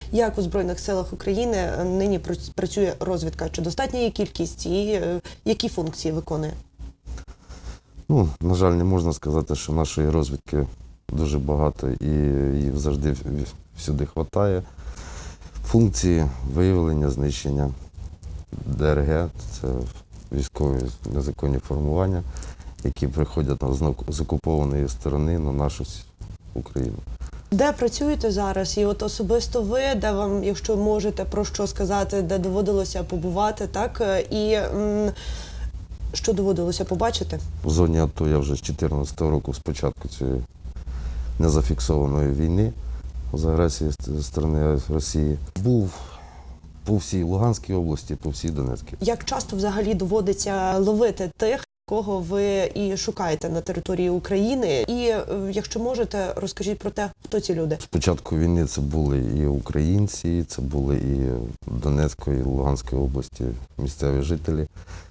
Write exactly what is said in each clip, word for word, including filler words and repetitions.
Як у Збройних силах України нині працює розвідка? Чи достатня її кількість і які функції виконує? Ну, на жаль, не можна сказати, що нашої розвідки дуже багато і її завжди всюди вистачає. Функції виявлення, знищення Д Р Г – це військові незаконні формування, які приходять з окупованої сторони на нашу Україну. Де працюєте зараз? І от особисто ви, де вам, якщо можете про що сказати, де доводилося побувати, так? І м, що доводилося побачити? В зоні АТО я вже з дві тисячі чотирнадцятого року, з початку цієї незафіксованої війни з агресії з сторони Росії, був по всій Луганській області, по всій Донецькій. Як часто взагалі доводиться ловити тих, кого ви і шукаєте на території України? І, якщо можете, розкажіть про те, хто ці люди? З початку війни це були і українці, це були і Донецької, і Луганської області місцеві жителі,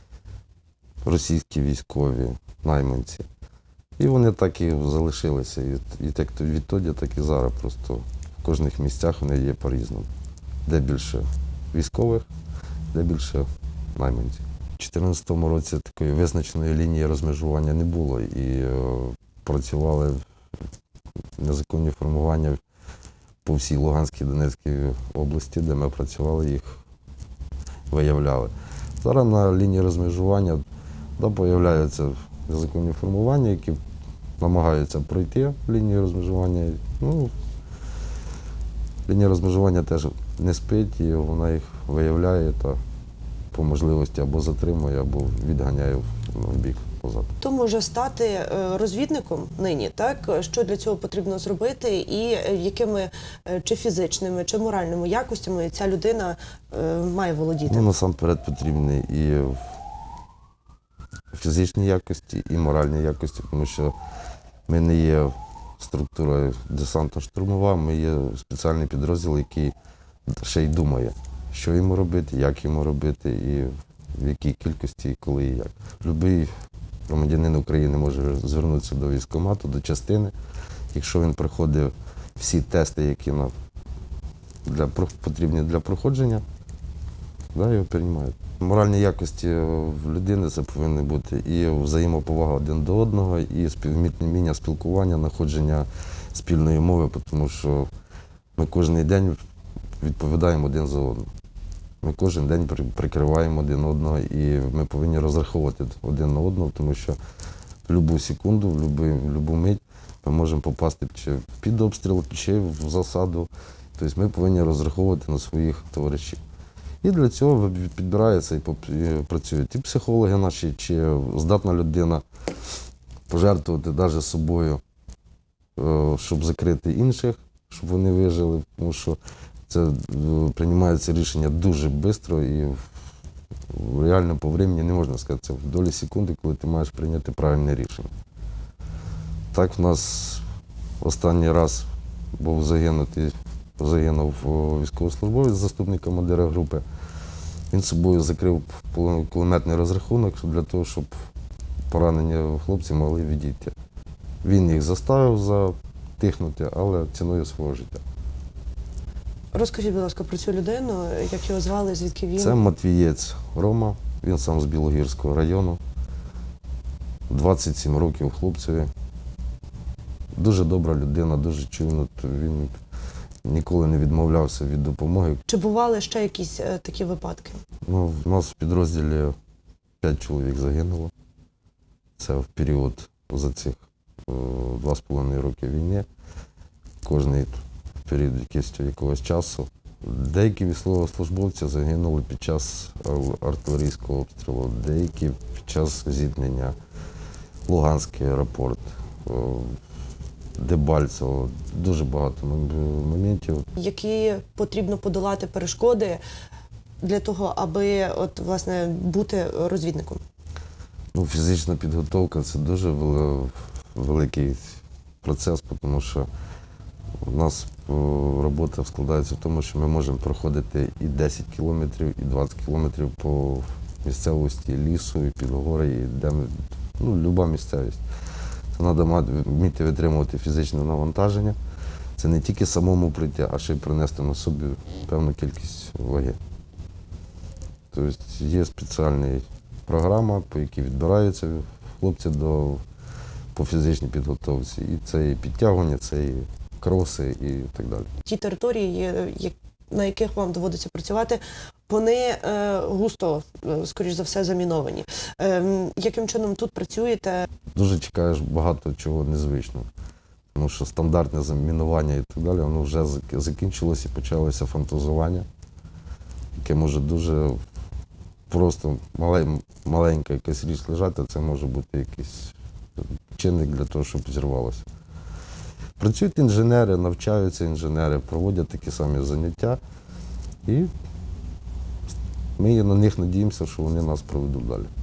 російські військові, найманці. І вони так і залишилися. І як відтоді, так і зараз. Просто в кожних місцях вони є по-різному. Де більше військових, де більше найманців. У дві тисячі чотирнадцятому році такої визначеної лінії розмежування не було. І о, працювали незаконні формування по всій Луганській, Донецькій області, де ми працювали, їх виявляли. Зараз на лінії розмежування да, появляються незаконні формування, які намагаються пройти лінію розмежування. Ну, лінія розмежування теж не спить, і вона їх виявляє та по можливості або затримує, або відганяє в бік позаду. Хто може стати розвідником нині, так? Що для цього потрібно зробити і якими чи фізичними, чи моральними якостями ця людина має володіти? Ну, насамперед потрібні і фізичні якості, і моральні якості, тому що ми не є структурою десантно-штурмова, ми є спеціальний підрозділ, який ще й думає, що йому робити, як йому робити, і в якій кількості, і коли, і як. Будь-який громадянин України може звернутися до військкомату, до частини, якщо він проходив всі тести, які нам для, потрібні для проходження, да, його приймають. Моральні якості в людини це повинні бути і взаємоповага один до одного, і вміння спілкування, знаходження спільної мови, тому що ми кожен день відповідаємо один за одного. Ми кожен день прикриваємо один одного, і ми повинні розраховувати один на одного, тому що в будь-яку секунду, в будь-яку мить ми можемо попасти чи під обстріл, чи в засаду. Тобто ми повинні розраховувати на своїх товаришів. І для цього підбираються і працюють і психологи наші, чи здатна людина пожертвувати навіть собою, щоб закрити інших, щоб вони вижили, тому що це приймається рішення дуже швидко і реально по времени не можна сказати, це в долі секунди, коли ти маєш прийняти правильне рішення. Так в нас останній раз був загинутий, загинув військовослужбовець, заступник командира групи. Він собою закрив кулеметний розрахунок для того, щоб поранені хлопці могли відійти. Він їх заставив затихнути, але ціною свого життя. Розкажіть, будь ласка, про цю людину, як його звали, звідки він? Це Матвієць Рома, він сам з Білогірського району. двадцять сім років хлопцеві. Дуже добра людина, дуже чуйна. Він ніколи не відмовлявся від допомоги. Чи бували ще якісь е, такі випадки? Ну, у нас в підрозділі п'ять чоловік загинуло. Це в період за цих е, два з половиною роки війни. Кожний період якогось часу. Деякі військовослужбовці загинули під час артилерійського обстрілу, деякі під час зіткнення. Луганський аеропорт, Дебальцево, дуже багато моментів. Які потрібно подолати перешкоди для того, аби от, власне, бути розвідником? Ну, фізична підготовка – це дуже великий процес, тому що у нас робота складається в тому, що ми можемо проходити і десять кілометрів, і двадцять кілометрів по місцевості, лісу, і під гори, і де ми, ну, люба місцевість. Це треба вміти витримувати фізичне навантаження, Це не тільки самому прийти, а ще й принести на собі певну кількість ваги. Тобто є спеціальна програма, по якій відбираються хлопці до, по фізичній підготовці. І це і підтягування, це і кроси і так далі. Ті території, є- як- на яких вам доводиться працювати, вони е, густо, е, скоріш за все, заміновані. Е, яким чином тут працюєте? Дуже чекаєш багато чого незвичного. Тому що стандартне замінування і так далі, воно вже зак- закінчилось і почалося фантазування, яке може дуже просто мале- маленька якась річ лежати, це може бути якийсь чинник для того, щоб зірвалося. Працюють інженери, навчаються інженери, проводять такі самі заняття, і ми на них надіємося, що вони нас проведуть далі.